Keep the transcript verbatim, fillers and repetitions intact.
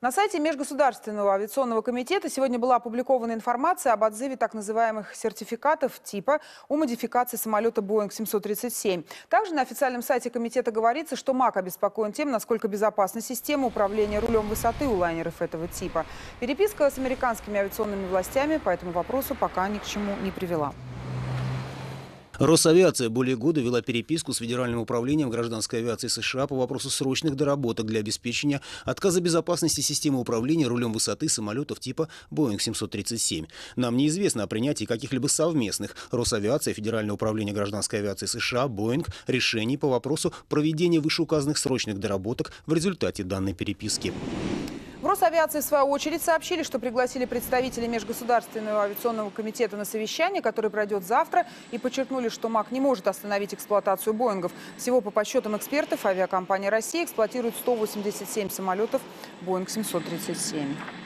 На сайте Межгосударственного авиационного комитета сегодня была опубликована информация об отзыве так называемых сертификатов типа о модификации самолета Боинг семьсот тридцать семь. Также на официальном сайте комитета говорится, что МАК обеспокоен тем, насколько безопасна система управления рулем высоты у лайнеров этого типа. Переписка с американскими авиационными властями по этому вопросу пока ни к чему не привела. Росавиация более года вела переписку с Федеральным управлением гражданской авиации США по вопросу срочных доработок для обеспечения отказа безопасности системы управления рулем высоты самолетов типа Боинг семьсот тридцать семь. Нам неизвестно о принятии каких-либо совместных Росавиация, Федеральное управление гражданской авиации США, Боинг решений по вопросу проведения вышеуказанных срочных доработок в результате данной переписки. В Росавиации, в свою очередь, сообщили, что пригласили представителей Межгосударственного авиационного комитета на совещание, которое пройдет завтра, и подчеркнули, что МАК не может остановить эксплуатацию Боингов. Всего по подсчетам экспертов авиакомпания «Россия» эксплуатирует сто восемьдесят семь самолетов Боинг семьсот тридцать семь.